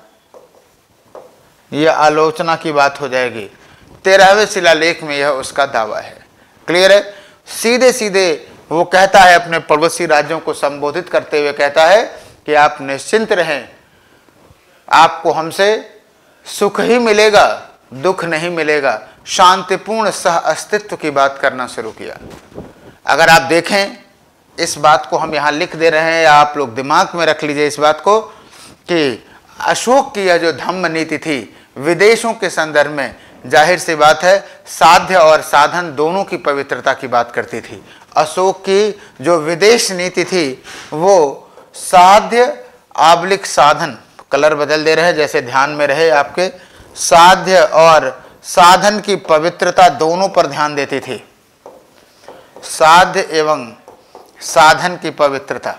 यह आलोचना की बात हो जाएगी। तेरहवें शिलालेख में यह उसका दावा है, क्लियर है। सीधे सीधे वो कहता है, अपने पड़ोसी राज्यों को संबोधित करते हुए कहता है कि आप निश्चिंत रहें, आपको हमसे सुख ही मिलेगा, दुख नहीं मिलेगा। शांतिपूर्ण सह अस्तित्व की बात करना शुरू किया। अगर आप देखें, इस बात को हम यहाँ लिख दे रहे हैं, या आप लोग दिमाग में रख लीजिए इस बात को, कि अशोक की यह जो धम्म नीति थी विदेशों के संदर्भ में, जाहिर सी बात है, साध्य और साधन दोनों की पवित्रता की बात करती थी। अशोक की जो विदेश नीति थी वो साध्य आबलिक साधन, कलर बदल दे रहे हैं जैसे ध्यान में रहे आपके, साध्य और साधन की पवित्रता दोनों पर ध्यान देती थी। साध्य एवं साधन की पवित्रता,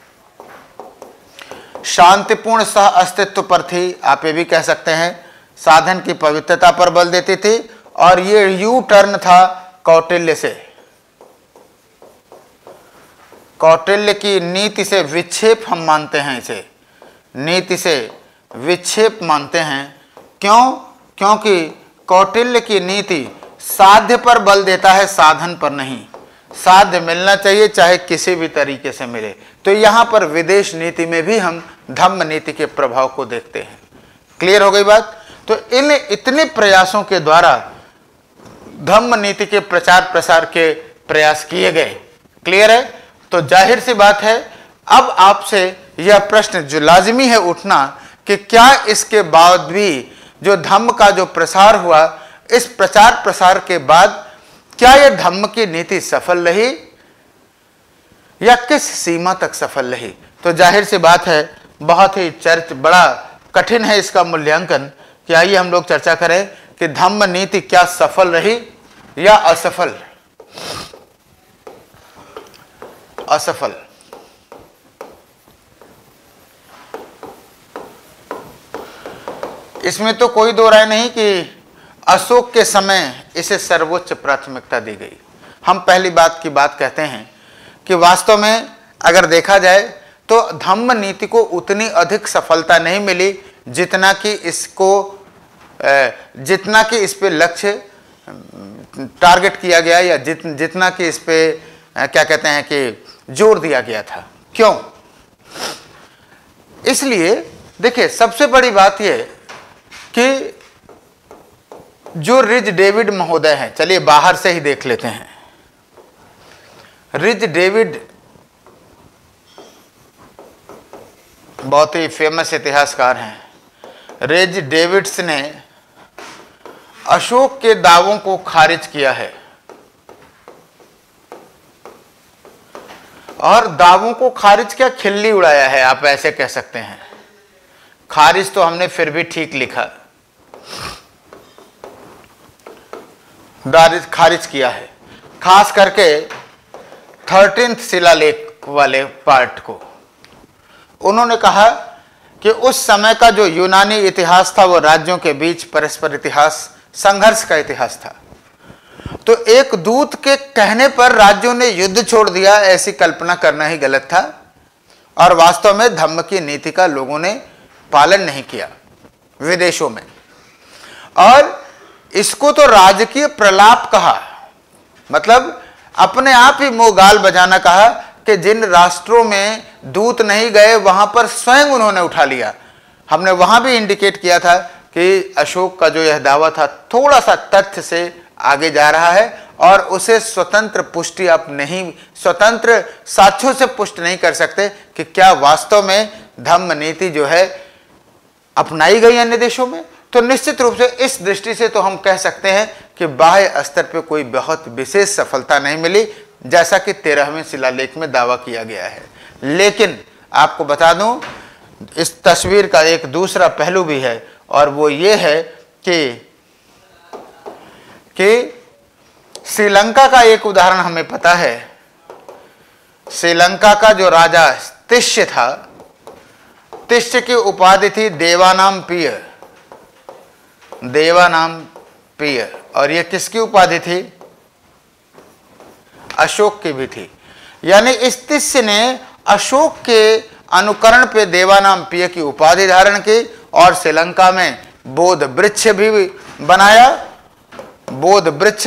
शांतिपूर्ण सह अस्तित्व पर थी, आप ये भी कह सकते हैं। साधन की पवित्रता पर बल देती थी। और ये यू टर्न था कौटिल्य से, कौटिल्य की नीति से विक्षेप हम मानते हैं, इसे नीति से विक्षेप मानते हैं। क्यों? क्योंकि कौटिल्य की नीति साध्य पर बल देता है, साधन पर नहीं। साध्य मिलना चाहिए चाहे किसी भी तरीके से मिले। तो यहाँ पर विदेश नीति में भी हम धम्म नीति के प्रभाव को देखते हैं। क्लियर हो गई बात? तो इन इतने प्रयासों के द्वारा धम्म नीति के प्रचार प्रसार के प्रयास किए गए। क्लियर है? तो जाहिर सी बात है, अब आपसे यह प्रश्न जो लाजिमी है उठना कि क्या इसके बाद भी जो धम्म का जो प्रसार हुआ, इस प्रचार प्रसार के बाद क्या यह धम्म की नीति सफल रही या किस सीमा तक सफल रही? तो जाहिर सी बात है, बहुत ही चर्च बड़ा कठिन है इसका मूल्यांकन कि आइए हम लोग चर्चा करें कि धम्म नीति क्या सफल रही या असफल। असफल इसमें तो कोई दो राय नहीं कि अशोक के समय इसे सर्वोच्च प्राथमिकता दी गई। हम पहली बात की बात कहते हैं कि वास्तव में अगर देखा जाए तो धम्म नीति को उतनी अधिक सफलता नहीं मिली जितना कि इसको जितना कि इस पे लक्ष्य टारगेट किया गया, या जित जितना कि इस पे क्या कहते हैं कि जोर दिया गया था। क्यों? इसलिए देखिए, सबसे बड़ी बात यह कि जो रिज डेविड महोदय हैं, चलिए बाहर से ही देख लेते हैं। रिज डेविड बहुत ही फेमस इतिहासकार हैं, रेज डेविड्स ने अशोक के दावों को खारिज किया है। और दावों को खारिज क्या, खिल्ली उड़ाया है, आप ऐसे कह सकते हैं। खारिज तो हमने फिर भी ठीक लिखा, दारिज खारिज किया है, खास करके थर्टीन्थ शिलालेख वाले पार्ट को। उन्होंने कहा कि उस समय का जो यूनानी इतिहास था वो राज्यों के बीच परस्पर इतिहास संघर्ष का इतिहास था। तो एक दूत के कहने पर राज्यों ने युद्ध छोड़ दिया, ऐसी कल्पना करना ही गलत था। और वास्तव में धम्म की नीति का लोगों ने पालन नहीं किया विदेशों में, और इसको तो राजकीय प्रलाप कहा, मतलब अपने आप ही मुंह गाल बजाना कहा कि जिन राष्ट्रों में दूत नहीं गए वहां पर स्वयं उन्होंने उठा लिया। हमने वहां भी इंडिकेट किया था कि अशोक का जो यह दावा था थोड़ा सा तथ्य से आगे जा रहा है, और उसे स्वतंत्र पुष्टि आप नहीं, स्वतंत्र साक्ष्यों से पुष्ट नहीं कर सकते कि क्या वास्तव में धम्म नीति जो है अपनाई गई अन्य देशों में। तो निश्चित रूप से इस दृष्टि से तो हम कह सकते हैं कि बाह्य स्तर पर कोई बहुत विशेष सफलता नहीं मिली, जैसा कि तेरहवें शिलालेख में दावा किया गया है। लेकिन आपको बता दूं, इस तस्वीर का एक दूसरा पहलू भी है, और वो ये है कि कि श्रीलंका का एक उदाहरण हमें पता है। श्रीलंका का जो राजा तिष्य था, तिष्य की उपाधि थी देवानाम पिय, देवानाम पिय, और ये किसकी उपाधि थी? अशोक की भी थी। यानी इस तिष्य ने अशोक के अनुकरण पे देवानाम पिय की उपाधि धारण की, और श्रीलंका में बोध वृक्ष भी बनाया। बोध वृक्ष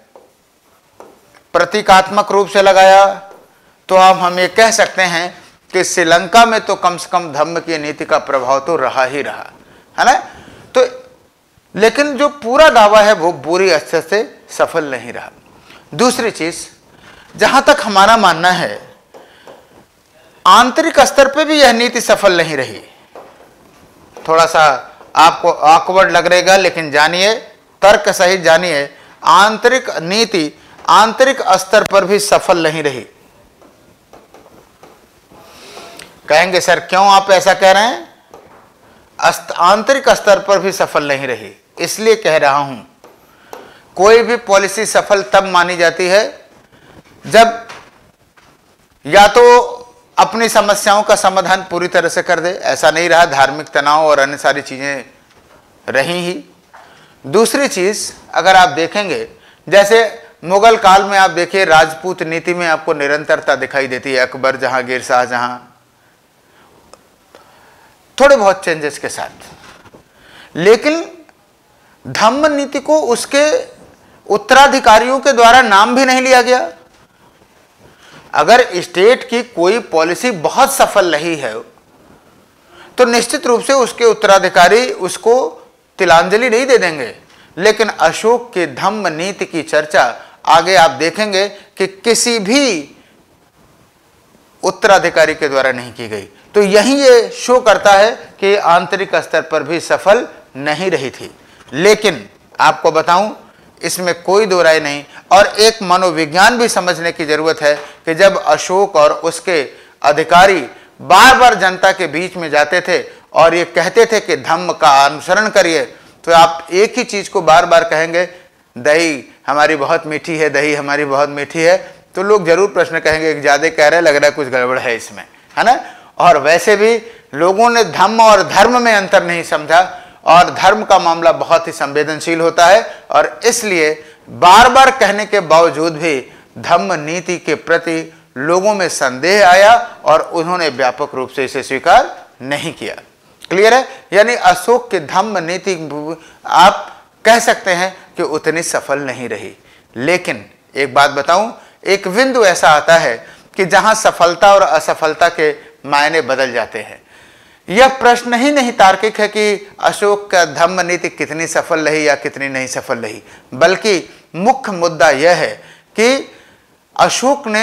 प्रतीकात्मक रूप से लगाया। तो अब हम ये कह सकते हैं कि श्रीलंका में तो कम से कम धम्म की नीति का प्रभाव तो रहा ही रहा है ना। तो लेकिन जो पूरा दावा है वो बुरी स्तर से सफल नहीं रहा। दूसरी चीज, जहां तक हमारा मानना है, आंतरिक स्तर पे भी यह नीति सफल नहीं रही। थोड़ा सा आपको ऑकवर्ड लगेगा, लेकिन जानिए, तर्क सहित जानिए, आंतरिक नीति आंतरिक स्तर पर भी सफल नहीं रही। कहेंगे सर क्यों आप ऐसा कह रहे हैं? आंतरिक स्तर पर भी सफल नहीं रही। इसलिए कह रहा हूं, कोई भी पॉलिसी सफल तब मानी जाती है जब या तो अपनी समस्याओं का समाधान पूरी तरह से कर दे, ऐसा नहीं रहा, धार्मिक तनाव और अन्य सारी चीजें रही ही। दूसरी चीज अगर आप देखेंगे, जैसे मुगल काल में आप देखिए राजपूत नीति में आपको निरंतरता दिखाई देती है, अकबर, जहांगीर, शाहजहां, थोड़े बहुत चेंजेस के साथ। लेकिन धम्म नीति को उसके उत्तराधिकारियों के द्वारा नाम भी नहीं लिया गया। अगर स्टेट की कोई पॉलिसी बहुत सफल रही है तो निश्चित रूप से उसके उत्तराधिकारी उसको तिलांजलि नहीं दे देंगे। लेकिन अशोक के धम्म नीति की चर्चा आगे आप देखेंगे कि किसी भी उत्तराधिकारी के द्वारा नहीं की गई। तो यही ये शो करता है कि आंतरिक स्तर पर भी सफल नहीं रही थी। लेकिन आपको बताऊं, इसमें कोई दो राय नहीं, और एक मनोविज्ञान भी समझने की जरूरत है कि जब अशोक और उसके अधिकारी बार बार जनता के बीच में जाते थे और ये कहते थे कि धम्म का अनुसरण करिए, तो आप एक ही चीज को बार बार कहेंगे, दही हमारी बहुत मीठी है, दही हमारी बहुत मीठी है, तो लोग जरूर प्रश्न कहेंगे कि ज्यादा कह रहे, लग रहा है कुछ गड़बड़ है इसमें, है ना। और वैसे भी लोगों ने धम्म और धर्म में अंतर नहीं समझा, और धर्म का मामला बहुत ही संवेदनशील होता है, और इसलिए बार बार कहने के बावजूद भी धम्म नीति के प्रति लोगों में संदेह आया और उन्होंने व्यापक रूप से इसे स्वीकार नहीं किया। क्लियर है? यानी अशोक की धम्म नीति आप कह सकते हैं कि उतनी सफल नहीं रही। लेकिन एक बात बताऊं, एक बिंदु ऐसा आता है कि जहां सफलता और असफलता के मायने बदल जाते हैं। यह प्रश्न ही नहीं तार्किक है कि अशोक का धम्म नीति कितनी सफल रही या कितनी नहीं सफल रही, बल्कि मुख्य मुद्दा यह है कि अशोक ने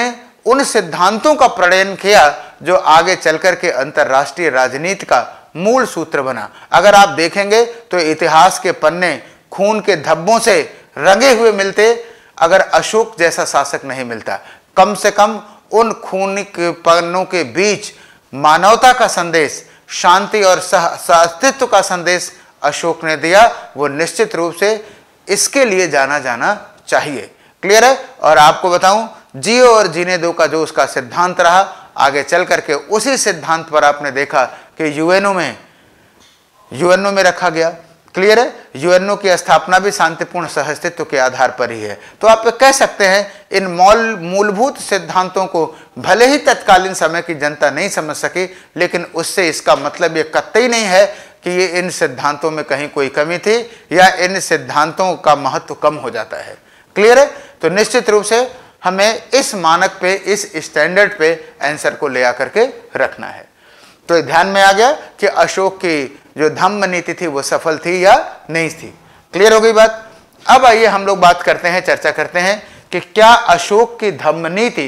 उन सिद्धांतों का प्रणयन किया जो आगे चलकर के अंतर्राष्ट्रीय राजनीति का मूल सूत्र बना। अगर आप देखेंगे तो इतिहास के पन्ने खून के धब्बों से रंगे हुए मिलते अगर अशोक जैसा शासक नहीं मिलता। कम से कम उन खून के पन्नों के बीच मानवता का संदेश, शांति और सहअस्तित्व का संदेश अशोक ने दिया। वो निश्चित रूप से इसके लिए जाना जाना चाहिए। क्लियर है? और आपको बताऊं, जियो और जीने दो का जो उसका सिद्धांत रहा, आगे चल करके उसी सिद्धांत पर आपने देखा कि यूएनओ में यूएनओ में रखा गया। क्लियर है? यूएनओ की स्थापना भी शांतिपूर्ण सहअस्तित्व के आधार पर ही है। तो आप कह सकते हैं इन मौल मूलभूत सिद्धांतों को भले ही तत्कालीन समय की जनता नहीं समझ सकी, लेकिन उससे इसका मतलब ये कतई नहीं है कि ये इन सिद्धांतों में कहीं कोई कमी थी या इन सिद्धांतों का महत्व कम हो जाता है। क्लियर है? तो निश्चित रूप से हमें इस मानक पे, इस स्टैंडर्ड पे आंसर को ले आकर के रखना है। तो ध्यान में आ गया कि अशोक की जो धम्म नीति थी वो सफल थी या नहीं थी। क्लियर हो गई बात? अब आइए हम लोग बात करते हैं, चर्चा करते हैं कि क्या अशोक की धम्म नीति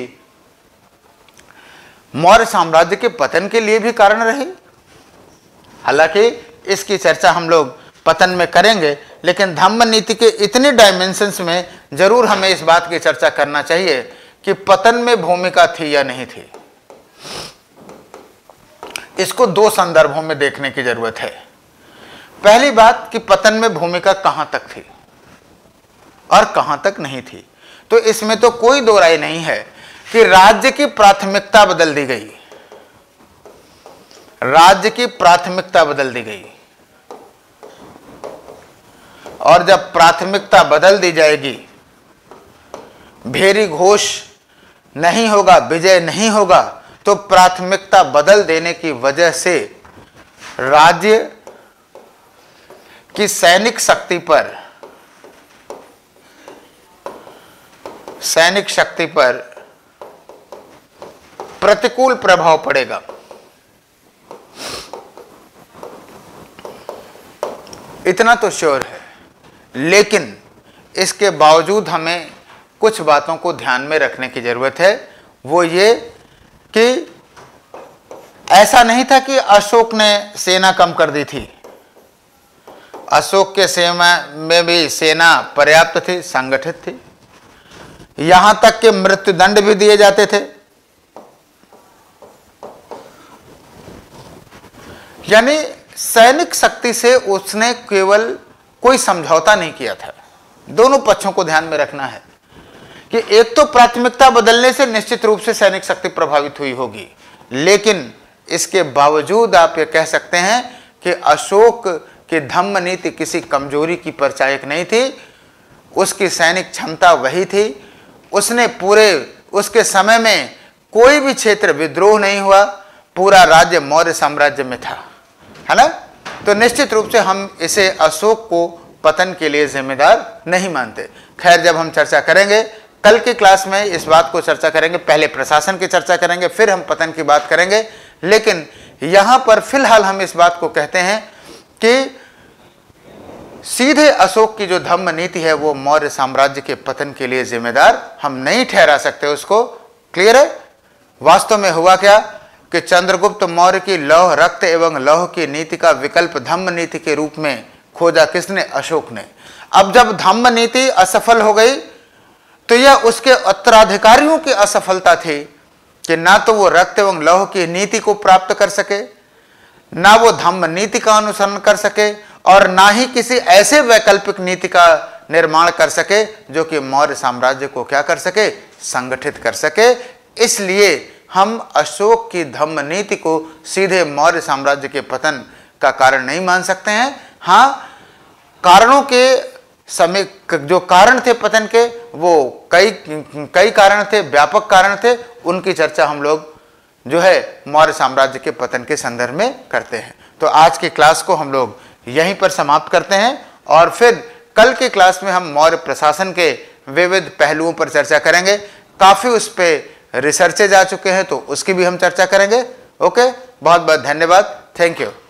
मौर्य साम्राज्य के पतन के लिए भी कारण रही। हालांकि इसकी चर्चा हम लोग पतन में करेंगे, लेकिन धम्म नीति के इतने डायमेंशंस में जरूर हमें इस बात की चर्चा करना चाहिए कि पतन में भूमिका थी या नहीं थी। इसको दो संदर्भों में देखने की जरूरत है। पहली बात कि पतन में भूमिका कहां तक थी और कहां तक नहीं थी। तो इसमें तो कोई दो राय नहीं है कि राज्य की प्राथमिकता बदल दी गई। राज्य की प्राथमिकता बदल दी गई, और जब प्राथमिकता बदल दी जाएगी, भेरी घोष नहीं होगा, विजय नहीं होगा, तो प्राथमिकता बदल देने की वजह से राज्य की सैनिक शक्ति पर सैनिक शक्ति पर प्रतिकूल प्रभाव पड़ेगा। इतना तो श्योर है, लेकिन इसके बावजूद हमें कुछ बातों को ध्यान में रखने की जरूरत है। वो ये कि ऐसा नहीं था कि अशोक ने सेना कम कर दी थी। अशोक के सेना में भी सेना पर्याप्त थी, संगठित थी, यहां तक कि मृत्युदंड भी दिए जाते थे। यानी सैनिक शक्ति से उसने केवल कोई समझौता नहीं किया था। दोनों पक्षों को ध्यान में रखना है कि एक तो प्राथमिकता बदलने से निश्चित रूप से सैनिक शक्ति प्रभावित हुई होगी, लेकिन इसके बावजूद आप ये कह सकते हैं कि अशोक की धम्म नीति किसी कमजोरी की परिचायक नहीं थी। उसकी सैनिक क्षमता वही थी। उसने पूरे उसके समय में कोई भी क्षेत्र विद्रोह नहीं हुआ, पूरा राज्य मौर्य साम्राज्य में था, है ना। तो निश्चित रूप से हम इसे अशोक को पतन के लिए जिम्मेदार नहीं मानते। खैर, जब हम चर्चा करेंगे कल की क्लास में इस बात को चर्चा करेंगे। पहले प्रशासन की चर्चा करेंगे, फिर हम पतन की बात करेंगे। लेकिन यहां पर फिलहाल हम इस बात को कहते हैं कि सीधे अशोक की जो धम्म नीति है वो मौर्य साम्राज्य के पतन के लिए जिम्मेदार हम नहीं ठहरा सकते उसको। क्लियर है? वास्तव में हुआ क्या कि चंद्रगुप्त मौर्य की लौह रक्त एवं लौह की नीति का विकल्प धम्म नीति के रूप में खोजा किसने? अशोक ने। अब जब धम्म नीति असफल हो गई तो यह उसके उत्तराधिकारियों की असफलता थी कि ना तो वो रक्त एवं लौह की नीति को प्राप्त कर सके, ना वो धम्म नीति का अनुसरण कर सके, और ना ही किसी ऐसे वैकल्पिक नीति का निर्माण कर सके जो कि मौर्य साम्राज्य को क्या कर सके? संगठित कर सके। इसलिए हम अशोक की धम्म नीति को सीधे मौर्य साम्राज्य के पतन का कारण नहीं मान सकते हैं। हाँ, कारणों के समय जो कारण थे पतन के, वो कई कई कारण थे, व्यापक कारण थे। उनकी चर्चा हम लोग जो है मौर्य साम्राज्य के पतन के संदर्भ में करते हैं। तो आज की क्लास को हम लोग यहीं पर समाप्त करते हैं, और फिर कल की क्लास में हम मौर्य प्रशासन के विविध पहलुओं पर चर्चा करेंगे। काफ़ी उस पर रिसर्चेज आ चुके हैं, तो उसकी भी हम चर्चा करेंगे। ओके, बहुत बहुत धन्यवाद। Thank you.